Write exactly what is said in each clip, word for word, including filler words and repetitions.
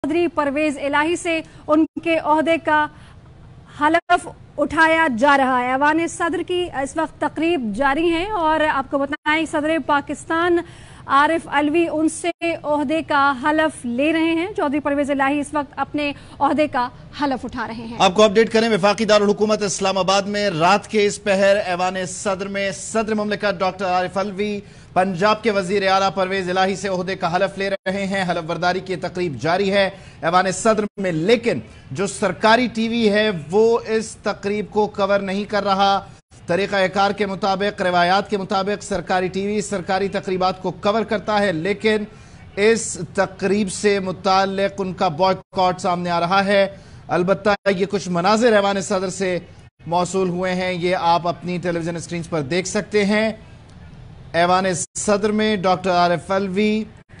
चौधरी परवेज इलाही से उनके ओहदे का हलफ उठाया जा रहा है। ऐवान सदर की इस वक्त तकरीब जारी है और आपको बताएं सदर पाकिस्तान आरिफ अलवी उनसे ओहदे का हलफ ले रहे हैं। चौधरी परवेज इलाही इस वक्त अपने ओहदे का हलफ उठा रहे हैं। आपको अपडेट करें, वफाकी दारुल हुकूमत इस्लामाबाद में रात के इस पहर ऐवान सदर में सदर मुमलिकत डॉक्टर आरिफ अलवी पंजाब के वजीर आला परवेज इलाही से ओहदे का हलफ ले रहे हैं। हलफ बर्दारी की तकरीब जारी है ऐवान सदर में, लेकिन जो सरकारी टीवी है वो इस तकरीब को कवर नहीं कर रहा। तरीक़ा कार के मुताबिक, रिवायात के मुताबिक सरकारी टीवी सरकारी तकरीबात को कवर करता है, लेकिन इस तकरीब से मुताल्लिक उनका बॉयकॉट सामने आ रहा है। अलबत्ता ये कुछ मनाजिर ऐवान सदर से मौसूल हुए हैं, ये आप अपनी टेलीविजन स्क्रीन पर देख सकते हैं। ऐवान सदर में डॉक्टर आरिफ अलवी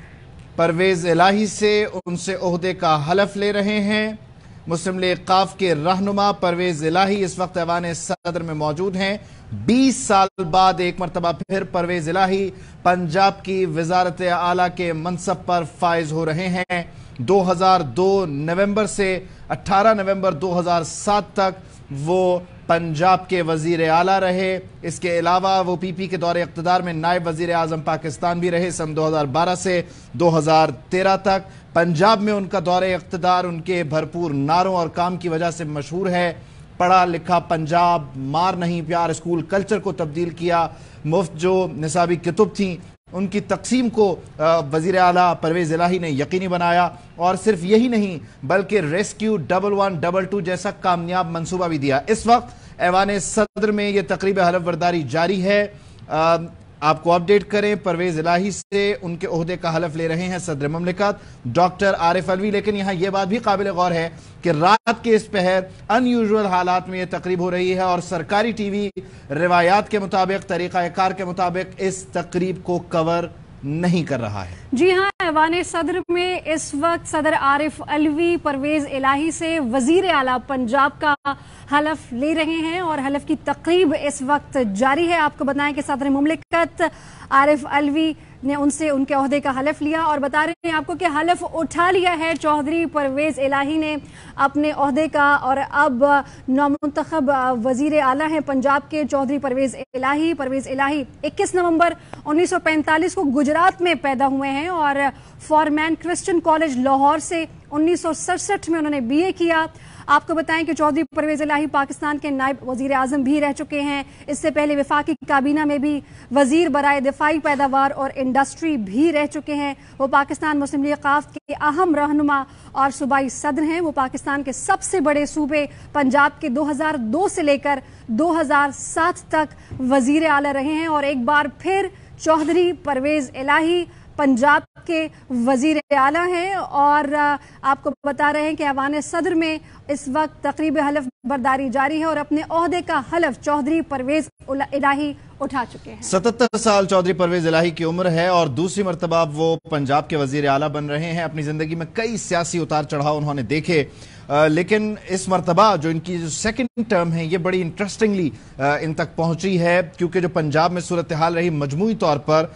परवेज इलाही से उनसे ओहदे का हलफ ले रहे हैं। मुस्लिम लीग काफ के रहनुमा परवेज इलाही इस वक्त ऐवान सदर में मौजूद हैं। बीस साल बाद एक मरतबा फिर परवेज इलाही पंजाब की वजारत आला के मनसब पर फाइज हो रहे हैं। दो हजार दो नवंबर से अठारह नवंबर दो हजार सात तक वो पंजाब के वजीर आला रहे। इसके अलावा वो पी पी के दौरे इक़्तिदार में नायब वजीर आज़म पाकिस्तान भी रहे। सन दो हजार बारह से दो हजार तेरह तक पंजाब में उनका दौरे इक़्तिदार उनके भरपूर नारों और काम की वजह से मशहूर है। पढ़ा लिखा पंजाब, मार नहीं प्यार स्कूल कल्चर को तब्दील किया। मुफ्त जो निसाबी किताब थी उनकी तकसीम को वजीर आला परवेज इलाही ने यकीनी बनाया, और सिर्फ यही नहीं बल्कि rescue double one double two जैसा कामयाब मंसूबा भी दिया। इस वक्त ऐवान सदर में ये तकरीब हलफ बर्दारी जारी है। आ, आपको अपडेट करें, परवेज इलाही से उनके ओहदे का हलफ ले रहे हैं सदर मुमलिकत डॉक्टर आरिफ अलवी। लेकिन यहाँ यह बात भी काबिल गौर है कि रात के इस पहर अनयूजुअल हालात में यह तकरीब हो रही है और सरकारी टीवी रिवायात के मुताबिक, तरीक़ा कार के मुताबिक इस तकरीब को कवर नहीं कर रहा है। जी हाँ, ऐवान सदर में इस वक्त सदर आरिफ अलवी परवेज इलाही से वजीर आला पंजाब का हलफ ले रहे हैं और हलफ की तकरीब इस वक्त जारी है। आपको बताएं कि सदर मुमलिकत आरिफ अलवी ने उनसे उनके ओहदे का हलफ लिया और बता रहे हैं आपको कि हलफ उठा लिया है चौधरी परवेज इलाही ने अपने ओहदे का। और अब नौमुंतखब वजीर आला हैं पंजाब के चौधरी परवेज इलाही। परवेज इलाही इक्कीस नवंबर उन्नीस सौ पैंतालीस को गुजरात में पैदा हुए हैं और फॉरमैन क्रिश्चियन कॉलेज लाहौर से उन्नीस सौ सड़सठ में उन्होंने बी ए किया। आपको बताएं कि चौधरी परवेज इलाही पाकिस्तान के नायब वजीर आजम भी रह चुके हैं। इससे पहले वफाकी काबीना में भी वजीर बराए दिफाई पैदावार और इंडस्ट्री भी रह चुके हैं। वो पाकिस्तान मुस्लिम लीग काफ के अहम रहनुमा और सूबाई सदर हैं। वो पाकिस्तान के सबसे बड़े सूबे पंजाब के दो हजार दो से लेकर दो हजार सात तक वजीर आला रहे हैं और एक बार फिर चौधरी परवेज इलाही पंजाब के वजीर आला हैं। और आपको बता रहे हैं कि ऐवान सदर में इस वक्त तकरीब हलफ बर्दारी जारी है और अपने ओहदे का हलफ चौधरी परवेज इलाही उठा चुके हैं। सतहत्तर साल चौधरी परवेज इलाही की उम्र है और दूसरी मरतबा वो पंजाब के वजीर आला बन रहे हैं। अपनी जिंदगी में कई सियासी उतार चढ़ाव उन्होंने देखे, आ, लेकिन इस मरतबा जो इनकी जो सेकंड टर्म है ये बड़ी इंटरेस्टिंगली इन तक पहुंची है, क्योंकि जो पंजाब में सूरत हाल रही मजमूई तौर पर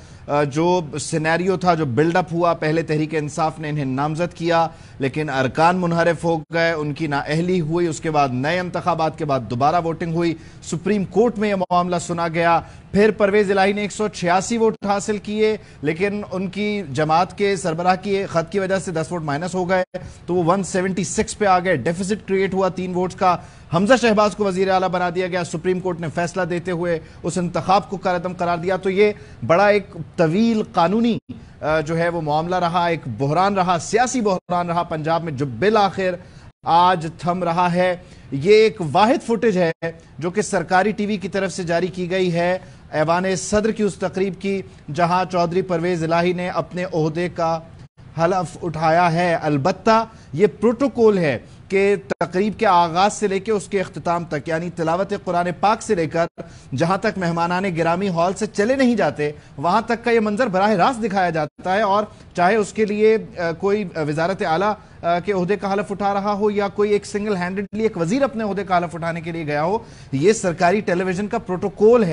जो सिनेरियो था, जो बिल्डअप हुआ, पहले तहरीक इंसाफ ने इन्हें नामजद किया लेकिन अरकान मुनहरिफ हो गए, उनकी नाअहली हुई, उसके बाद नए इंतखाबात के बाद दोबारा वोटिंग हुई, सुप्रीम कोर्ट में यह मामला सुना गया। फिर परवेज इलाही ने एक सौ छियासी वोट हासिल किए, लेकिन उनकी जमात के सरबराह की खत की वजह से दस वोट माइनस हो गए तो वो एक सौ छिहत्तर पे आ गए। डेफिसिट क्रिएट हुआ तीन वोट्स का। हमजा शहबाज को वजीर आला बना दिया गया। सुप्रीम कोर्ट ने फैसला देते हुए उस इंतखाब को कारअदम करार दिया। तो ये बड़ा एक तवील कानूनी जो है वो मामला रहा, एक बहरान रहा, सियासी बहरान रहा पंजाब में, जो बिल आखिर आज थम रहा है। ये एक वाहिद फुटेज है जो कि सरकारी टीवी की तरफ से जारी की गई है ऐवान सदर की उस तकरीब की, जहां चौधरी परवेज इलाही ने अपने ओहदे का हलफ उठाया है। अलबत्ता ये प्रोटोकॉल है कि तकरीब के आगाज से लेकर उसके अख्तिताम तक, यानी तिलावत कुरान पाक से लेकर जहां तक मेहमानाने गिरामी हॉल से चले नहीं जाते वहां तक का ये मंजर बराह रास्त दिखाया जाता है। और चाहे उसके लिए कोई वजारत आला के ओहदे का हलफ उठा रहा हो या कोई एक सिंगल हैंडेडली एक वजीर अपने ओहदे का हलफ उठाने के लिए गया हो, ये सरकारी टेलीविजन का प्रोटोकॉल है।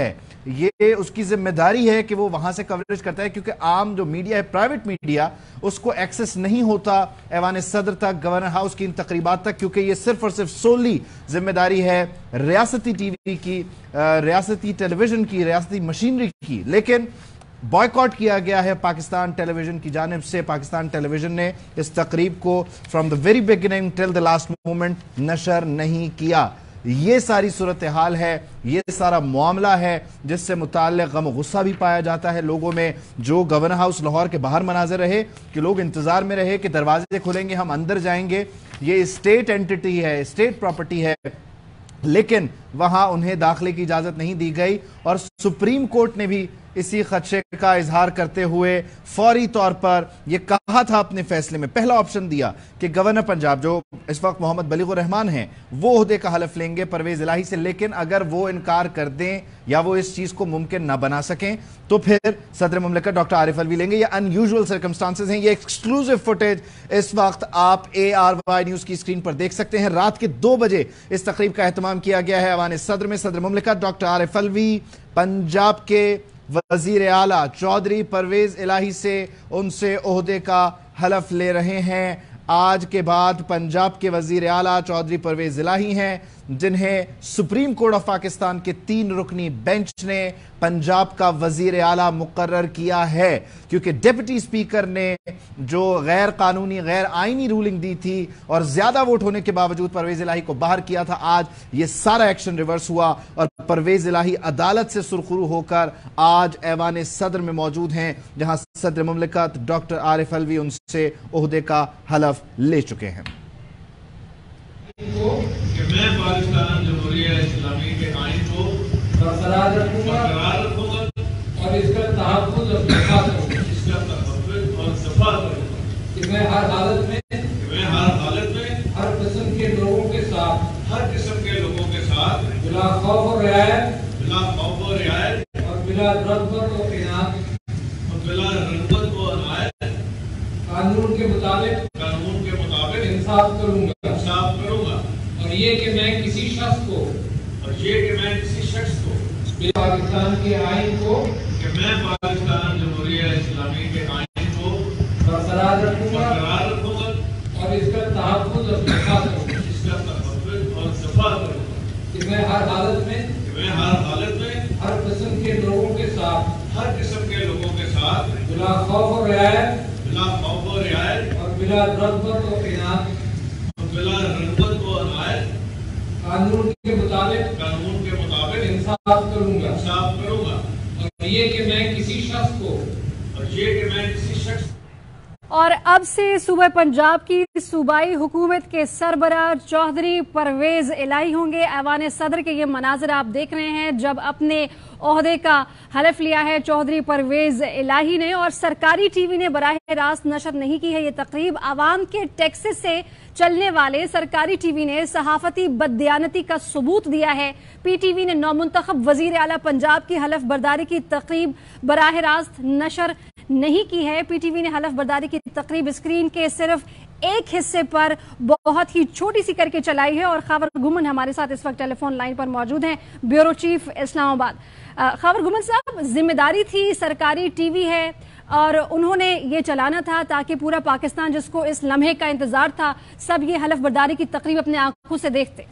یہ اس کی ذمہ داری ہے کہ وہ وہاں سے کوریج کرتا ہے، کیونکہ عام جو میڈیا ہے، پرائیویٹ میڈیا، اس کو ایکسس نہیں ہوتا ایوان صدر تک، گورنر ہاؤس کی ان تقریبات تک، کیونکہ یہ صرف اور صرف سولی ذمہ داری ہے ریاستی ٹی وی کی، ریاستی ٹیلی ویژن کی، ریاستی مشینری کی۔ لیکن بائیکاٹ کیا گیا ہے پاکستان ٹیلی ویژن کی جانب سے۔ پاکستان ٹیلی ویژن نے اس تقریب کو from the very beginning till the last moment نشر نہیں کیا۔ یہ ساری صورتحال ہے، یہ سارا معاملہ ہے جس سے متعلق غم و غصہ بھی پایا جاتا ہے لوگوں میں۔ جو گورنر ہاؤس لاہور کے باہر مناظر رہے کہ لوگ انتظار میں رہے کہ دروازے کھلیں گے، ہم اندر جائیں گے، یہ اسٹیٹ اینٹیٹی ہے، اسٹیٹ پراپرٹی ہے، لیکن وہاں انہیں داخلے کی اجازت نہیں دی گئی۔ اور سپریم کورٹ نے بھی اسی خدشے کا اظہار کرتے ہوئے فوری طور پر یہ کہا تھا اپنے فیصلے میں، پہلا آپشن دیا کہ گورنر پنجاب جو اس وقت محمد بلیغ الرحمان ہیں وہ عہدے کا حلف لیں گے پرویز الہی سے، لیکن اگر وہ انکار کر دیں یا وہ اس چیز کو ممکن نہ بنا سکیں تو پھر صدر مملکت ڈاکٹر عارف الوی لیں گے۔ یہ ان یوزول سرکمسٹانسز ہیں، یہ ایکسکلوزیو فوٹیج اس وقت آپ اے آر وائی نیوز کی اسکرین پر دیکھ سکتے ہیں۔ رات کے دو بجے اس تقریب کا اہتمام کیا گیا ہے ایوان صدر میں۔ صدر مملکت ڈاکٹر عارف الوی پنجاب کے وزیر اعلیٰ چودھری پرویز الہی سے ان سے عہدے کا حلف لے رہے ہیں۔ آج کے بعد پنجاب کے وزیر اعلیٰ چودھری پرویز الہی ہیں جنہیں سپریم کورٹ آف پاکستان کے تین رکنی بینچ نے پنجاب کا وزیر اعلیٰ مقرر کیا ہے، کیونکہ ڈیپٹی سپیکر نے جو غیر قانونی غیر آئینی رولنگ دی تھی اور زیادہ ووٹ ہونے کے باوجود پرویز الہی کو باہر کیا تھا، آج یہ سارا ایکشن ریورس ہوا اور پرویز الہی عدالت سے سرخرو ہو کر آج ایوان صدر میں موجود ہیں، جہاں صدر مملکت ڈاکٹر عارف الوی ان سے عہدے کا حلف لے چکے ہیں۔ کہ میں پاکستان جمہوریہ اسلامی کے آئین کو برقرار رکھوں گا اور اس کا تحفظ اور دفاع کروں گا اس کا تحفظ اور دفاع کروں گا کہ میں ہر حالت میں کہ میں ہر حالت میں ہر قسم کے لوگوں کے ساتھ ہر قسم کے لوگوں کے ساتھ بلا خوف و رعایت بلا خوف و رعایت اور بلا رغبت و عنایت اور بلا رغبت و عنایت قانون کے مطابق قانون کے مطابق انصاف کروں گا انصاف کروں گا اور یہ کہ میں کسی شخص کو اور یہ کہ میں کسی شخص کو پاکستان کے آئین کو کہ میں پاکستان جمہوریہ اسلامی کے آئین کو برقرار رکھوں گا برقرار رکھوں گا اور اس کا تحفظ اور دفاع کروں گا اس کا تحفظ اور دفاع کروں گا کہ میں ہر حالت میں کہ میں ہر حالت میں ہر قسم کے لوگوں کے ساتھ ہر قسم کے لوگوں کے ساتھ بلا خوف و رعایت بلا خوف و رعایت اور بلا رغبت و عنایت اور بلا رغبت و عنایت قانون کے مطابق قانون کے مطابق انصاف کروں گا انصاف کروں گا اور یہ کہ میں کسی شخص کو اور یہ کہ میں کسی شخص اور اب سے صوبہ پنجاب کی صوبائی حکومت کے سربراہ چودھری پرویز الہی ہوں گے۔ ایوان صدر کے یہ مناظر آپ دیکھ رہے ہیں جب اپنے عہدے کا حلف لیا ہے چودھری پرویز الہی نے، اور سرکاری ٹی وی نے براہ راست نشر نہیں کی ہے یہ تقریب۔ عوام کے ٹیکسز سے چلنے والے سرکاری ٹی وی نے صحافتی بددیانتی کا ثبوت دیا ہے۔ پی ٹی وی نے نومنتخب وزیر اعلیٰ پنجاب کی حلف برداری کی تقریب براہ راست نشر نہیں کی ہے۔ پی ٹی وی نے حلف برداری کی تقریب اسکرین کے صرف ایک حصے پر بہت ہی چھوٹی سی کر کے چلائی ہے، اور خاور گمن ہمارے ساتھ اس وقت ٹیلی فون لائن پر موجود ہیں، بیورو چیف اسلام آباد۔ خاور گمن صاحب، ذمہ داری تھی، سرکاری ٹی وی ہے اور انہوں نے یہ چلانا تھا تاکہ پورا پاکستان جس کو اس لمحے کا انتظار تھا سب یہ حلف برداری کی تقریب اپنے آنکھوں سے دیکھتے۔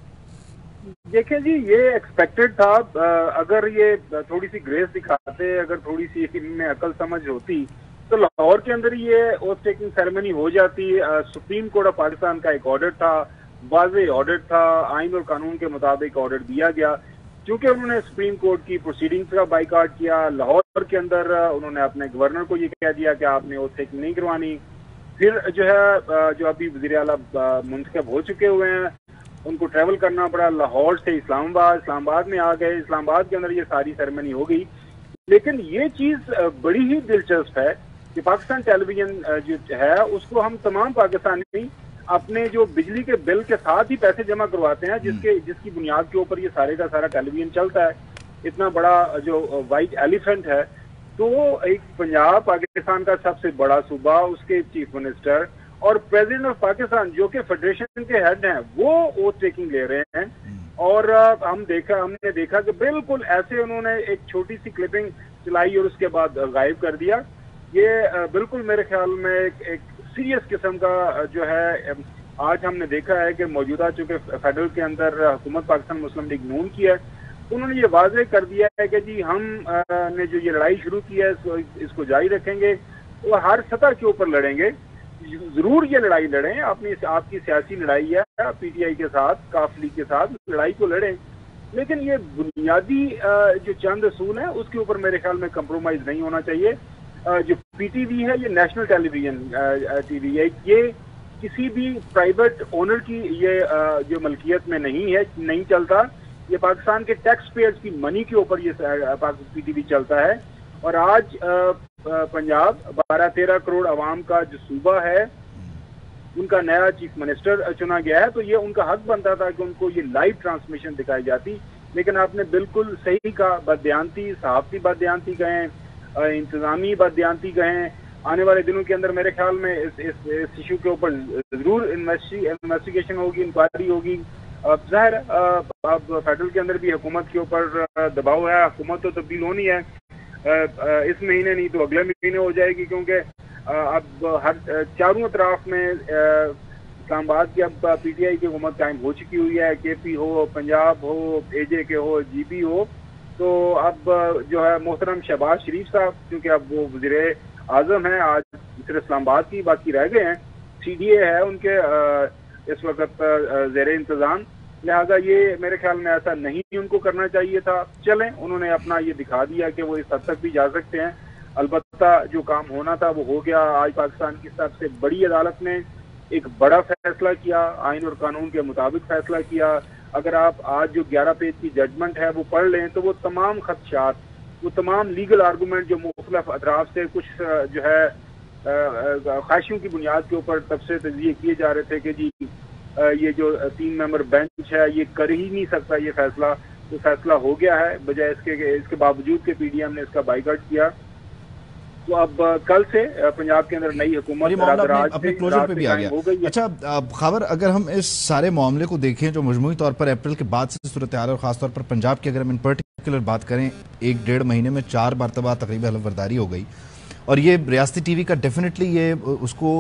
دیکھیں جی، یہ ایکسپیکٹڈ تھا۔ اگر یہ تھوڑی سی گریس دکھاتے، اگر تھوڑی سی ان میں عقل سمجھ ہوتی تو لاہور کے اندر یہ اوتھ ٹیکنگ سیریمنی ہو جاتی۔ سپریم کورٹ آف پاکستان کا ایک آرڈر تھا، واضح آرڈر تھا، آئین اور قانون کے مطابق آرڈر دیا گیا۔ چونکہ انہوں نے سپریم کورٹ کی پروسیڈنگز کا بائیکاٹ کیا، لاہور کے اندر انہوں نے اپنے گورنر کو یہ کہہ دیا کہ آپ نے اوتھ ٹیکنگ نہیں کروانی۔ پھر جو ہے جو ابھی وزیر اعلیٰ منتخب ہو چکے ہوئے ہیں ان کو ٹریول کرنا پڑا لاہور سے اسلام آباد، اسلام آباد میں آ گئے، اسلام آباد کے اندر یہ ساری سیریمنی ہو گئی۔ لیکن یہ چیز بڑی ہی دلچسپ ہے کہ پاکستان ٹیلی ویژن جو ہے اس کو ہم تمام پاکستانی اپنے جو بجلی کے بل کے ساتھ ہی پیسے جمع کرواتے ہیں، جس کے جس کی بنیاد کے اوپر یہ سارے کا سارا ٹیلی ویژن چلتا ہے۔ اتنا بڑا جو وائٹ ایلیفنٹ ہے، تو ایک پنجاب پاکستان کا سب سے بڑا صوبہ، اس کے چیف منسٹر اور پریزیڈنٹ آف پاکستان جو کہ فیڈریشن کے ہیڈ ہیں، وہ اوتھ ٹیکنگ لے رہے ہیں اور ہم دیکھا ہم نے دیکھا کہ بالکل ایسے انہوں نے ایک چھوٹی سی کلپنگ چلائی اور اس کے بعد غائب کر دیا. یہ بالکل میرے خیال میں ایک ایک سیریس قسم کا جو ہے آج ہم نے دیکھا ہے کہ موجودہ چونکہ فیڈرل کے اندر حکومت پاکستان مسلم لیگ نون کی ہے, انہوں نے یہ واضح کر دیا ہے کہ جی ہم نے جو یہ لڑائی شروع کی ہے اس کو جاری رکھیں گے, وہ ہر سطح کے اوپر لڑیں گے. ضرور یہ لڑائی لڑیں, اپنی آپ کی سیاسی لڑائی ہے پی ٹی آئی کے ساتھ, کاف لیگ کے ساتھ لڑائی کو لڑیں, لیکن یہ بنیادی جو چند اصول ہیں اس کے اوپر میرے خیال میں کمپرومائز نہیں ہونا چاہیے. جو پی ٹی وی ہے یہ national television T V ہے, یہ کسی بھی پرائیویٹ اونر کی یہ جو ملکیت میں نہیں ہے, نہیں چلتا. یہ پاکستان کے ٹیکس پیئرز کی منی کے اوپر یہ پی ٹی وی چلتا ہے. اور آج پنجاب بارہ تیرہ کروڑ عوام کا جو صوبہ ہے, ان کا نیا چیف منسٹر چنا گیا ہے, تو یہ ان کا حق بنتا تھا کہ ان کو یہ لائیو ٹرانسمیشن دکھائی جاتی. لیکن آپ نے بالکل صحیح کہا, بددیانتی, صحافتی بددیانتی کہیں, انتظامی بددیانتی کہیں. آنے والے دنوں کے اندر میرے خیال میں اس اس ایشو کے اوپر ضرور انویسٹیگیشن ہوگی, انکوائری ہوگی. اب ظاہر اب فیڈرل کے اندر بھی حکومت کے اوپر دباؤ ہے, حکومت تو تبدیل ہونی ہے اس مہینے نہیں تو اگلے مہینے ہو جائے گی, کیونکہ اب ہر چاروں اطراف میں اسلام آباد کی اب پی ٹی آئی کی حکومت قائم ہو چکی ہوئی ہے, کے پی ہو, پنجاب ہو, اے جے کے ہو, جی پی ہو. تو اب جو ہے محترم شہباز شریف صاحب, کیونکہ اب وہ وزیر اعظم ہیں, آج صرف اسلام آباد کی باقی رہ گئے ہیں, سی ڈی اے ہے ان کے اس وقت زیر انتظام, لہذا یہ میرے خیال میں ایسا نہیں ان کو کرنا چاہیے تھا. چلیں, انہوں نے اپنا یہ دکھا دیا کہ وہ اس حد تک بھی جا سکتے ہیں. البتہ جو کام ہونا تھا وہ ہو گیا. آج پاکستان کی سب سے بڑی عدالت نے ایک بڑا فیصلہ کیا, آئین اور قانون کے مطابق فیصلہ کیا. اگر آپ آج جو گیارہ پیج کی ججمنٹ ہے وہ پڑھ لیں تو وہ تمام خدشات, وہ تمام لیگل آرگومنٹ جو مختلف اطراف سے کچھ جو ہے خواہشوں کی بنیاد کے اوپر تبصرے تجزیے کیے جا رہے تھے کہ جی یہ جو تین ممبر بینچ ہے یہ کر ہی نہیں سکتا یہ فیصلہ, تو فیصلہ ہو گیا ہے, بجائے اس کے اس کے باوجود کہ پی ڈی ایم نے اس کا بائیکاٹ کیا. تو اب کل سے پنجاب کے اندر نئی حکومت اپنے کلوزر پہ بھی آ گیا. اچھا خبر, اگر ہم اس سارے معاملے کو دیکھیں جو مجموعی طور پر اپریل کے بعد سے صورتحال اور خاص طور پر پنجاب کی اگر ہم ان پرٹیکولر بات کریں, ایک ڈیڑھ مہینے میں چار مرتبہ تقریبا حلف برداری ہو گئی, اور یہ ریاستی ٹی وی کا ڈیفینیٹلی یہ اس کو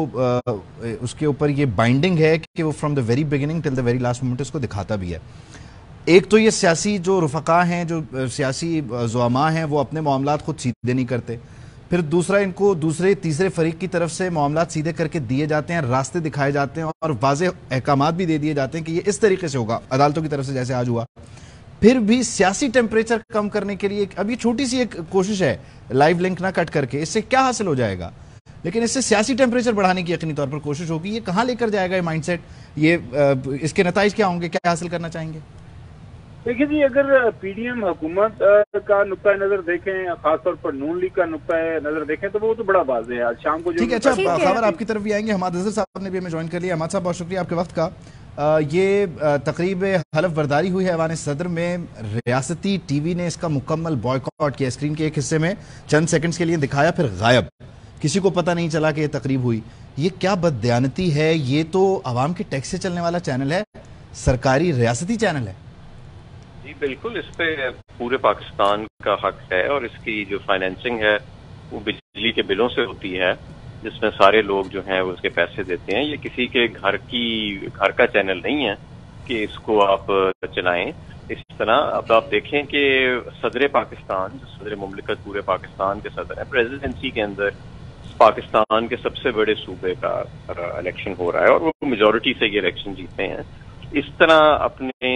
اس کے اوپر یہ بائنڈنگ ہے کہ وہ from the very beginning till the very last moment اس کو دکھاتا بھی ہے. ایک تو یہ سیاسی جو رفقا ہیں, جو سیاسی زعماء ہیں, وہ اپنے معاملات خود سیدھے نہیں کرتے. پھر دوسرا, ان کو دوسرے تیسرے فریق کی طرف سے معاملات سیدھے کر کے دیے جاتے ہیں, راستے دکھائے جاتے ہیں اور واضح احکامات بھی دے دیے جاتے ہیں کہ یہ اس طریقے سے ہوگا عدالتوں کی طرف سے جیسے آج ہوا. پھر بھی سیاسی ٹیمپریچر کم کرنے کے لیے اب یہ چھوٹی سی ایک کوشش ہے لائیو لنک نہ کٹ کر کے, اس سے کیا حاصل ہو جائے گا, لیکن اس سے سیاسی ٹیمپریچر بڑھانے کی یقینی طور پر کوشش ہوگی. یہ کہاں لے کر جائے گا یہ مائنڈ سیٹ, یہ اس کے نتائج کیا ہوں گے, کیا حاصل کرنا چاہیں گے؟ دیکھیے جی, اگر پی ڈی ایم حکومت کا نقطۂ نظر دیکھیں, خاص طور پر نون لیگ کا نقطۂ نظر دیکھیں, تو وہ تو بڑا واضح ہے. آج شام کو جو اچھا خبر آپ کی طرف بھی آئیں گے, حماد اظہر صاحب نے بھی ہمیں جوائن کر لیا. حماد صاحب بہت شکریہ آپ کے وقت کا. یہ تقریب حلف برداری ہوئی ہے ایوان صدر میں, ریاستی ٹی وی نے اس کا مکمل بوائیکاٹ کیا. اسکرین کے ایک حصے میں چند سیکنڈز کے لیے دکھایا, پھر غائب, کسی کو پتہ نہیں چلا کہ یہ تقریب ہوئی. یہ کیا بددیانتی ہے, یہ تو عوام کے ٹیکس سے چلنے والا چینل ہے, سرکاری ریاستی چینل ہے. جی بالکل, اس پہ پورے پاکستان کا حق ہے, اور اس کی جو فائنینسنگ ہے وہ بجلی کے بلوں سے ہوتی ہے, جس میں سارے لوگ جو ہیں وہ اس کے پیسے دیتے ہیں. یہ کسی کے گھر کی گھر کا چینل نہیں ہے کہ اس کو آپ چلائیں اس طرح. اب آپ دیکھیں کہ صدر پاکستان, جو صدر مملکت پورے پاکستان کے صدر ہیں, پریزیڈنسی کے اندر پاکستان کے سب سے بڑے صوبے کا الیکشن ہو رہا ہے, اور وہ میجورٹی سے یہ الیکشن جیتے ہیں. اس طرح اپنے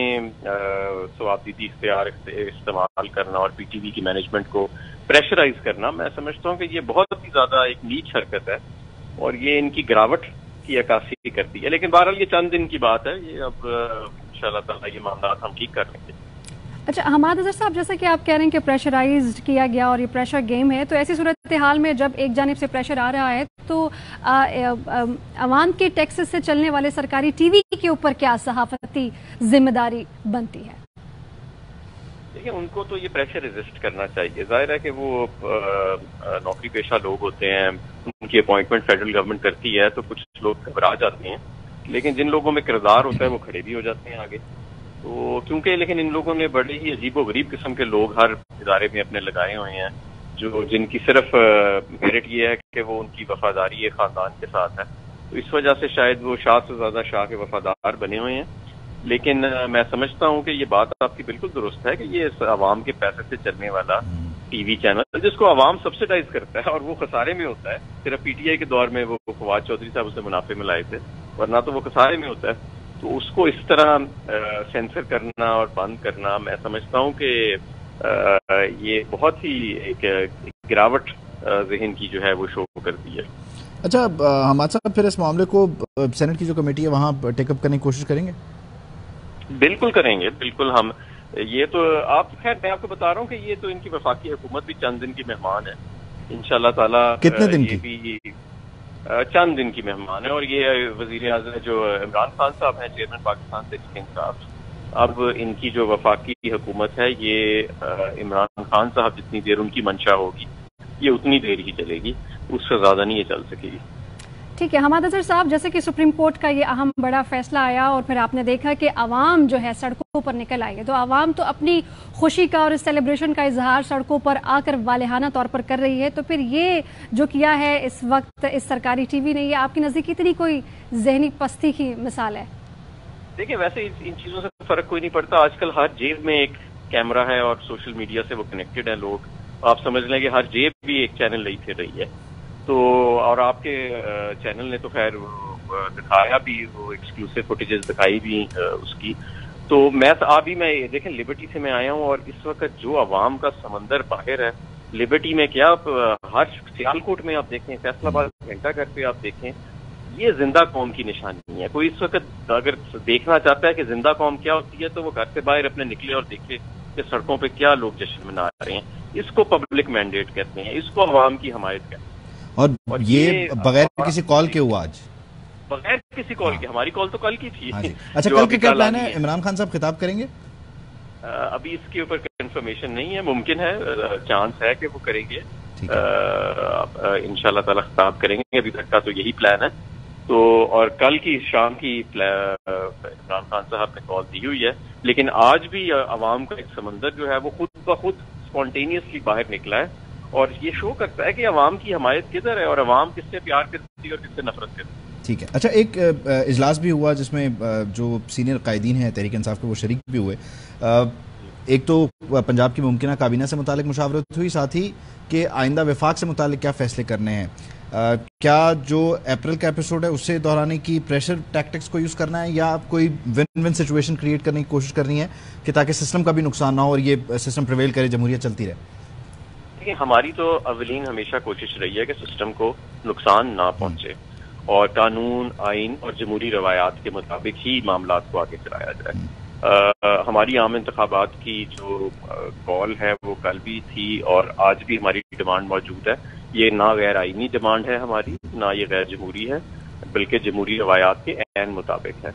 ثوابدیدی اختیار استعمال کرنا اور پی ٹی وی کی مینجمنٹ کو پریشرائز کرنا, میں سمجھتا ہوں کہ یہ بہت ہی زیادہ ایک نیچ حرکت ہے, اور یہ ان کی گراوٹ کی عکاسی کرتی ہے. لیکن بہرحال یہ چند دن کی بات ہے, یہ اب انشاءاللہ تعالیٰ یہ معاملات ہم ٹھیک کر لیں گے. اچھا حماد اظہر صاحب, جیسا کہ آپ کہہ رہے ہیں کہ پریشرائزڈ کیا گیا اور یہ پریشر گیم ہے, تو ایسی صورتحال میں جب ایک جانب سے پریشر آ رہا ہے تو عوام کے ٹیکسز سے چلنے والے سرکاری ٹی وی کے اوپر کیا صحافتی ذمہ داری بنتی ہے؟ دیکھیں, ان کو تو یہ پریشر ریزسٹ کرنا چاہیے. ظاہر ہے کہ وہ نوکری پیشہ لوگ ہوتے ہیں, ان کی اپوائنٹمنٹ فیڈرل گورنمنٹ کرتی ہے تو کچھ لوگ گھبرا جاتے ہیں, لیکن جن لوگوں میں کردار ہوتا ہے وہ کھڑے بھی ہو جاتے ہیں آگے. تو کیونکہ لیکن ان لوگوں نے بڑے ہی عجیب و غریب قسم کے لوگ ہر ادارے میں اپنے لگائے ہوئے ہیں، جو جن کی صرف میرٹ یہ ہے کہ وہ ان کی وفاداری خاندان کے ساتھ ہے، تو اس وجہ سے شاید وہ شاہ سے زیادہ شاہ کے وفادار بنے ہوئے ہیں. لیکن میں سمجھتا ہوں کہ یہ بات آپ کی بالکل درست ہے کہ یہ عوام کے پیسے سے چلنے والا ٹی وی چینل جس کو عوام سبسڈائز کرتا ہے اور وہ خسارے میں ہوتا ہے. صرف پی ٹی آئی کے دور میں وہ فواد چودھری صاحب اسے منافع میں لائے تھے، ورنہ تو وہ خسارے میں ہوتا ہے. تو اس کو اس طرح سینسر کرنا اور بند کرنا، میں سمجھتا ہوں کہ یہ بہت ہی ایک گراوٹ ذہن کی جو ہے وہ شو کرتی ہے. اچھا حماد صاحب، پھر اس معاملے کو سینٹ کی جو کمیٹی ہے وہاں ٹیک اپ کرنے کی کوشش کریں گے؟ بالکل کریں گے، بالکل. ہم یہ تو آپ خیر میں آپ کو بتا رہا ہوں کہ یہ تو ان کی وفاقی حکومت بھی چند دن کی مہمان ہے انشاءاللہ تعالیٰ. کتنے دن کی؟ بھی چند دن کی مہمان ہے، اور یہ وزیر اعظم جو عمران خان صاحب ہیں، چیئرمین پاکستان تحریک انصاف، اب ان کی جو وفاقی حکومت ہے یہ عمران خان صاحب جتنی دیر ان کی منشا ہوگی یہ اتنی دیر ہی چلے گی، اس سے زیادہ نہیں یہ چل سکے گی. ٹھیک ہے حماد اظہر صاحب، جیسے کہ سپریم کورٹ کا یہ اہم بڑا فیصلہ آیا اور پھر آپ نے دیکھا کہ عوام جو ہے سڑکوں پر نکل آئی ہے، تو عوام تو اپنی خوشی کا اور اس سیلیبریشن کا اظہار سڑکوں پر آ کر والہانہ طور پر کر رہی ہے، تو پھر یہ جو کیا ہے اس وقت اس سرکاری ٹی وی نے، یہ آپ کی نزدیک اتنی کوئی ذہنی پستی کی مثال ہے؟ دیکھیں ویسے ان چیزوں سے فرق کوئی نہیں پڑتا. آج کل ہر جیب میں ایک کیمرہ ہے اور سوشل میڈیا سے وہ کنیکٹڈ ہیں لوگ. آپ سمجھ لیں کہ ہر جیب بھی ایک چینل نہیں پھر رہی ہے. تو اور آپ کے چینل نے تو خیر دکھایا بھی، وہ ایکسکلوسیو فوٹیجز دکھائی بھی اس کی. تو میں ابھی میں دیکھیں لبرٹی سے میں آیا ہوں، اور اس وقت جو عوام کا سمندر باہر ہے لبرٹی میں، کیا ہر سیالکوٹ میں آپ دیکھیں، فیصل آباد گھنٹہ گھر پہ آپ دیکھیں، یہ زندہ قوم کی نشانی ہے. کوئی اس وقت اگر دیکھنا چاہتا ہے کہ زندہ قوم کیا ہوتی ہے تو وہ گھر سے باہر اپنے نکلے اور دیکھے کہ سڑکوں پہ کیا لوگ جشن منا رہے ہیں. اس کو پبلک مینڈیٹ کہتے ہیں، اس کو عوام کی حمایت کہتے ہیں. اور یہ بغیر کسی کال کے ہوا آج؟ بغیر کسی کال کے. ہماری کال تو کل کی تھی. اچھا کل کے کیا پلان ہے؟ عمران خان صاحب خطاب کریں گے؟ ابھی اس کے اوپر کنفرمیشن نہیں ہے، ممکن ہے، چانس ہے کہ وہ کریں گے. انشاءاللہ تعالی خطاب کریں گے. ابھی تک کا تو یہی پلان ہے. تو اور کل کی شام کی عمران خان صاحب نے کال دی ہوئی ہے، لیکن آج بھی عوام کا ایک سمندر جو ہے وہ خود بخود اسپونٹینیسلی باہر نکلا ہے، اور یہ شو کرتا ہے کہ عوام کی حمایت کدھر ہے اور عوام کس سے پیار کرتی ہے اور کس سے نفرت کرتی ہے. ٹھیک ہے. اچھا ایک اجلاس بھی ہوا جس میں جو سینئر قائدین ہیں تحریک انصاف کے وہ شریک بھی ہوئے. ایک تو پنجاب کی ممکنہ کابینہ سے متعلق مشاورت ہوئی، ساتھ ہی کہ آئندہ وفاق سے متعلق کیا فیصلے کرنے ہیں. کیا جو اپریل کا ایپیسوڈ ہے اس سے دہرانے کی پریشر ٹیکٹکس کو یوز کرنا ہے، یا کوئی ون ون سچویشن کریٹ کرنے کی کوشش کرنی ہے کہ تاکہ سسٹم کا بھی نقصان نہ ہو اور یہ سسٹم پریویل کرے، جمہوریت چلتی رہے؟ دیکھیں ہماری تو اولین ہمیشہ کوشش رہی ہے کہ سسٹم کو نقصان نہ پہنچے اور قانون، آئین اور جمہوری روایات کے مطابق ہی معاملات کو آگے چلایا جائے. ہماری عام انتخابات کی جو کال ہے وہ کل بھی تھی اور آج بھی ہماری ڈیمانڈ موجود ہے. یہ نہ غیر آئینی ڈیمانڈ ہے ہماری، نہ یہ غیر جمہوری ہے، بلکہ جمہوری روایات کے عین مطابق ہے.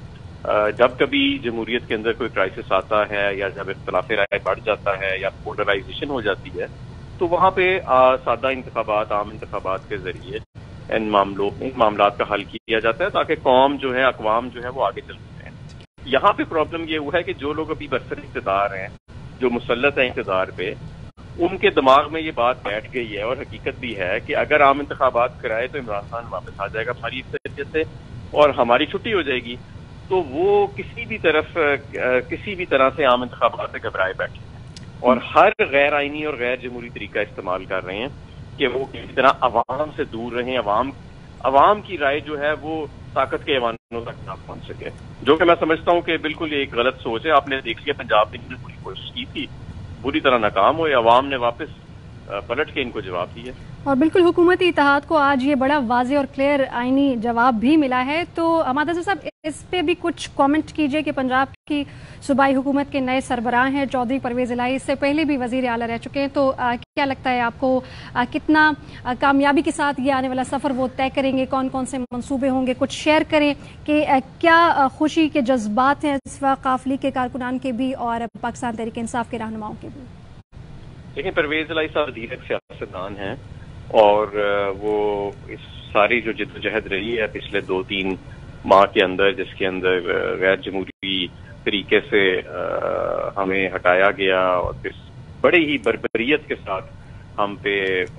جب کبھی جمہوریت کے اندر کوئی کرائسس آتا ہے یا جب اختلاف رائے بڑھ جاتا ہے یا پولرائزیشن ہو جاتی ہے تو وہاں پہ سادہ انتخابات، عام انتخابات کے ذریعے ان معاملوں ان معاملات کا حل کیا جاتا ہے تاکہ قوم جو ہے، اقوام جو ہے وہ آگے چلتے ہیں. یہاں پہ پرابلم یہ ہوا ہے کہ جو لوگ ابھی برسر اقتدار ہیں، جو مسلط ہیں اقتدار پہ، ان کے دماغ میں یہ بات بیٹھ گئی ہے اور حقیقت بھی ہے کہ اگر عام انتخابات کرائے تو عمران خان واپس آ جائے گا ہماری اکثریت سے اور ہماری چھٹی ہو جائے گی. تو وہ کسی بھی طرف کسی بھی طرح سے عام انتخابات سے گھبرائے بیٹھے ہیں اور ہر غیر آئینی اور غیر جمہوری طریقہ استعمال کر رہے ہیں کہ وہ کسی طرح عوام سے دور رہیں، عوام عوام کی رائے جو ہے وہ طاقت کے ایوانوں تک نہ پہنچ سکے، جو کہ میں سمجھتا ہوں کہ بالکل ایک غلط سوچ ہے. آپ نے دیکھ لیا پنجاب نے پوری کوشش کی تھی، بری طرح ناکام ہوئے، عوام نے واپس پلٹ کے ان کو جواب دیا. اور بالکل حکومتی اتحاد کو آج یہ بڑا واضح اور کلیئر آئینی جواب بھی ملا ہے. تو حماد اظہر صاحب اس پہ بھی کچھ کامنٹ کیجئے کہ پنجاب کی صوبائی حکومت کے نئے سربراہ ہیں چودھری پرویز الہی، اس سے پہلے بھی وزیر اعلیٰ رہ چکے ہیں، تو کیا لگتا ہے آپ کو کتنا کامیابی کے ساتھ یہ آنے والا سفر وہ طے کریں گے؟ کون کون سے منصوبے ہوں گے؟ کچھ شیئر کریں کہ کیا خوشی کے جذبات ہیں اس وقت قاف لیگ کے کارکنان کے بھی اور پاکستان تحریک انصاف کے رہنماؤں کے بھی؟ دیکھیں پرویز الہی صاحب دیرک سیاستدان ہیں اور وہ اس ساری جو جد و جہد رہی ہے پچھلے دو تین ماہ کے اندر، جس کے اندر غیر جمہوری طریقے سے ہمیں ہٹایا گیا اور پھر بڑے ہی بربریت کے ساتھ ہم پہ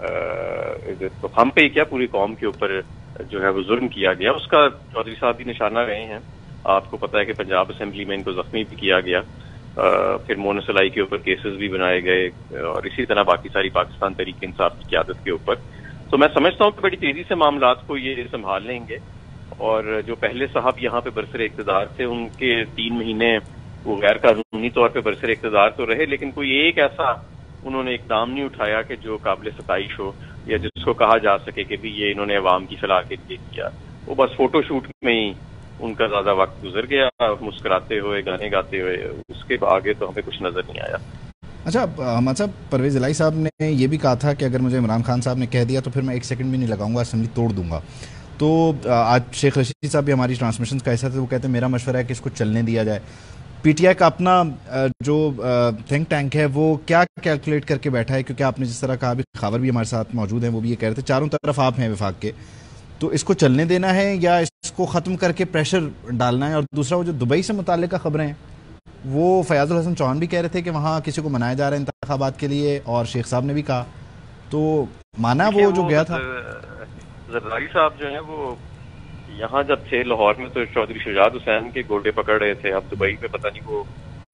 ہم پہ کیا پوری قوم کے اوپر جو ہے وہ ظلم کیا گیا، اس کا چودھری صاحب بھی نشانہ رہے ہیں. آپ کو پتا ہے کہ پنجاب اسمبلی میں ان کو زخمی بھی کیا گیا، پھر مونس الائی کے اوپر کیسز بھی بنائے گئے، اور اسی طرح باقی ساری پاکستان تحریک انصاف کی قیادت کے اوپر. تو میں سمجھتا ہوں کہ بڑی تیزی سے معاملات کو یہ سنبھال لیں گے، اور جو پہلے صاحب یہاں پہ برسر اقتدار تھے ان کے تین مہینے وہ غیر قانونی طور پہ برسر اقتدار تو رہے، لیکن کوئی ایک ایسا انہوں نے اقدام نہیں اٹھایا کہ جو قابل ستائش ہو یا جس کو کہا جا سکے کہ بھی یہ انہوں نے عوام کی فلاح کے لیے کیا. وہ بس فوٹو شوٹ میں ہی ان کا زیادہ وقت گزر گیا، مسکراتے ہوئے گانے گاتے ہوئے، اس کے آگے تو ہمیں کچھ نظر نہیں آیا. اچھا حماد صاحب، پرویز الہی صاحب نے یہ بھی کہا تھا کہ اگر مجھے عمران خان صاحب نے کہہ دیا تو پھر میں ایک سیکنڈ بھی نہیں لگاؤں گا، اسمبلی توڑ دوں گا. تو آج شیخ رشید صاحب بھی ہماری ٹرانسمیشن کا حصہ تھے، وہ کہتے ہیں میرا مشورہ ہے کہ اس کو چلنے دیا جائے. پی ٹی آئی کا اپنا جو تھنک ٹینک ہے وہ کیا کیلکولیٹ کر کے بیٹھا ہے؟ کیونکہ آپ نے جس طرح کہا، بھی خاور بھی ہمارے ساتھ موجود ہیں، وہ بھی یہ کہہ رہے تھے چاروں طرف آپ ہیں وفاق کے، تو اس کو چلنے دینا ہے یا اس کو ختم کر کے پریشر ڈالنا ہے؟ اور دوسرا وہ جو دبئی سے متعلقہ خبریں ہیں، وہ فیاض الحسن چوہان بھی کہہ رہے تھے کہ وہاں کسی کو منایا جا رہا ہے انتخابات کے لیے، اور شیخ صاحب نے بھی کہا. تو مانا وہ جو گیا تھا زرداری صاحب جو ہیں وہ یہاں جب تھے لاہور میں تو چودھری شجاعت حسین کے گوڈے پکڑ رہے تھے. اب دبئی میں پتہ نہیں وہ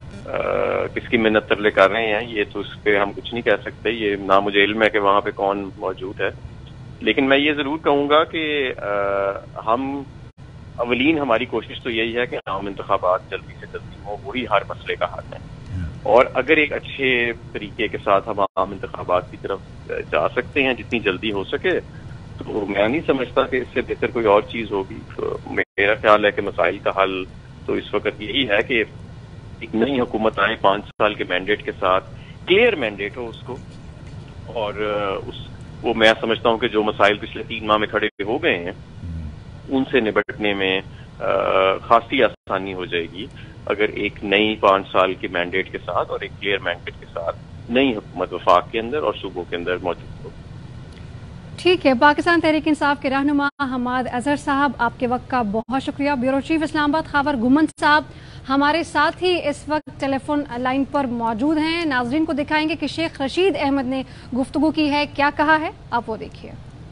کس کی منت ترلے کر رہے ہیں، یہ تو اس پہ ہم کچھ نہیں کہہ سکتے. یہ نہ مجھے علم ہے کہ وہاں پہ کون موجود ہے، لیکن میں یہ ضرور کہوں گا کہ ہم اولین ہماری کوشش تو یہی ہے کہ عام انتخابات جلدی سے جلدی ہوں، وہی ہر مسئلے کا حل ہے. اور اگر ایک اچھے طریقے کے ساتھ ہم عام انتخابات کی طرف جا سکتے ہیں جتنی جلدی ہو سکے، تو میں نہیں سمجھتا کہ اس سے بہتر کوئی اور چیز ہوگی. تو میرا خیال ہے کہ مسائل کا حل تو اس وقت یہی ہے کہ ایک نئی حکومت آئے پانچ سال کے مینڈیٹ کے ساتھ، کلیئر مینڈیٹ ہو اس کو، اور اس وہ میں سمجھتا ہوں کہ جو مسائل پچھلے تین ماہ میں کھڑے ہو گئے ہیں ان سے نبٹنے میں خاصی آسانی ہو جائے گی اگر ایک نئی پانچ سال کے مینڈیٹ کے ساتھ اور ایک کلیئر مینڈیٹ کے ساتھ نئی حکومت وفاق کے اندر اور صوبوں کے اندر موجود ہو. ٹھیک ہے. پاکستان تحریک انصاف کے رہنما حماد اظہر صاحب، آپ کے وقت کا بہت شکریہ. بیورو چیف اسلام آباد خاور گمن صاحب ہمارے ساتھ ہی اس وقت ٹیلی فون لائن پر موجود ہیں. ناظرین کو دکھائیں گے کہ شیخ رشید احمد نے گفتگو کی ہے، کیا کہا ہے، آپ وہ دیکھیے.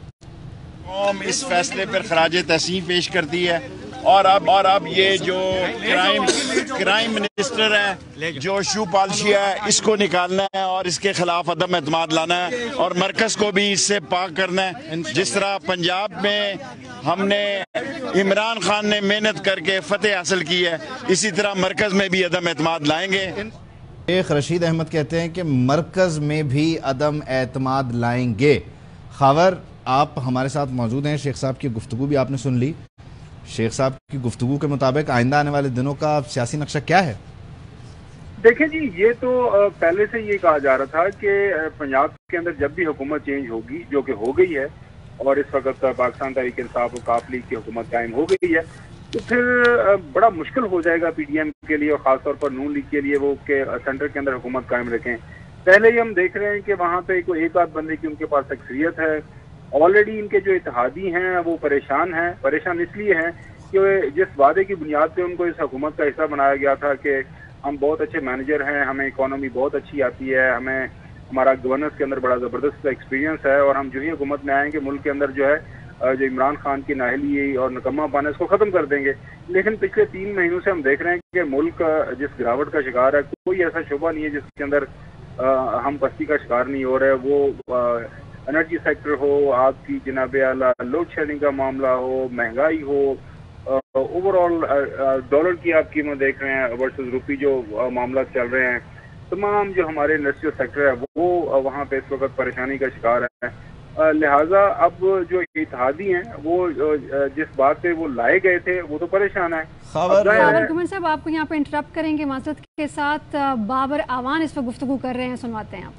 قوم اس فیصلے پر خراج تحسین پیش کرتی ہے، اور اب اور اب یہ جو کرائم کرائم منسٹر ہے جو شو پالشی ہے، اس کو نکالنا ہے اور اس کے خلاف عدم اعتماد لانا ہے، اور مرکز کو بھی اس سے پاک کرنا ہے. جس طرح پنجاب میں ہم نے عمران خان نے محنت کر کے فتح حاصل کی ہے، اسی طرح مرکز میں بھی عدم اعتماد لائیں گے. شیخ رشید احمد کہتے ہیں کہ مرکز میں بھی عدم اعتماد لائیں گے. خاور، آپ ہمارے ساتھ موجود ہیں، شیخ صاحب کی گفتگو بھی آپ نے سن لی. شیخ صاحب کی گفتگو کے مطابق آئندہ آنے والے دنوں کا سیاسی نقشہ کیا ہے؟ دیکھیں جی، یہ تو پہلے سے یہ کہا جا رہا تھا کہ پنجاب کے اندر جب بھی حکومت چینج ہوگی، جو کہ ہو گئی ہے، اور اس وقت پاکستان تحریک انصاف و کاف لیگ کی حکومت قائم ہو گئی ہے، تو پھر بڑا مشکل ہو جائے گا پی ڈی ایم کے لیے اور خاص طور پر نون لیگ کے لیے وہ کہ سینٹر کے اندر حکومت قائم رکھیں. پہلے ہی ہم دیکھ رہے ہیں کہ وہاں پہ کوئی ایک آدھ بندے کی ان کے پاس اکثریت ہے. آلریڈی ان کے جو اتحادی ہیں وہ پریشان ہیں. پریشان اس لیے ہیں کہ جس وعدے کی بنیاد پہ ان کو اس حکومت کا حصہ بنایا گیا تھا کہ ہم بہت اچھے مینیجر ہیں، ہمیں اکانومی بہت اچھی آتی ہے، ہمیں ہمارا گورننس کے اندر بڑا زبردست ایکسپیرینس ہے، اور ہم جو ہی حکومت میں آئیں گے ملک کے اندر جو ہے جو عمران خان کی نااہلی اور نکمہ پانا اس کو ختم کر دیں گے. لیکن پچھلے تین مہینوں سے ہم دیکھ رہے ہیں کہ ملک جس گراوٹ کا شکار ہے، کوئی ایسا شعبہ نہیں ہے جس کے اندر ہم پستی کا شکار نہیں ہو رہے. وہ انرجی سیکٹر ہو، آپ کی جناب اعلیٰ لوڈ شیڈنگ کا معاملہ ہو، مہنگائی ہو، اوور آل ڈالر کی آپ قیمت دیکھ رہے ہیں ورسز روپی جو معاملات چل رہے ہیں، تمام جو ہمارے انڈسٹریل سیکٹر ہے وہ وہاں پہ اس وقت پریشانی کا شکار ہے. لہٰذا اب جو اتحادی ہیں وہ جس بات پہ وہ لائے گئے تھے وہ تو پریشان ہیں. خاور گمن صاحب، آپ کو یہاں پہ انٹرپٹ کریں گے معذرت کے ساتھ. بابر اعوان اس وقت گفتگو کر رہے ہیں، سنواتے ہیں آپ کو.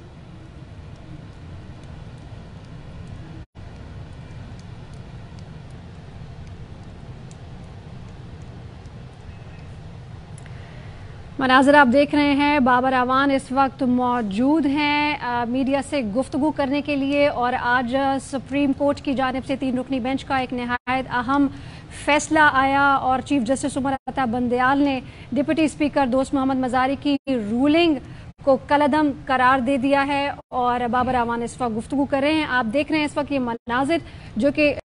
مناظر آپ دیکھ رہے ہیں، بابر اعوان اس وقت موجود ہیں میڈیا سے گفتگو کرنے کے لیے، اور آج سپریم کورٹ کی جانب سے تین رکنی بینچ کا ایک نہایت اہم फैसला आया और चीफ जस्टिस उमर अता बंदयाल ने डिप्टी स्पीकर दोस्त मोहम्मद मजारी की रूलिंग को कलअदम करार दे दिया है और बाबर अवान इस वक्त गुफ्तगू कर रहे हैं। आप देख रहे हैं इस वक्त ये मनाजिर जो कि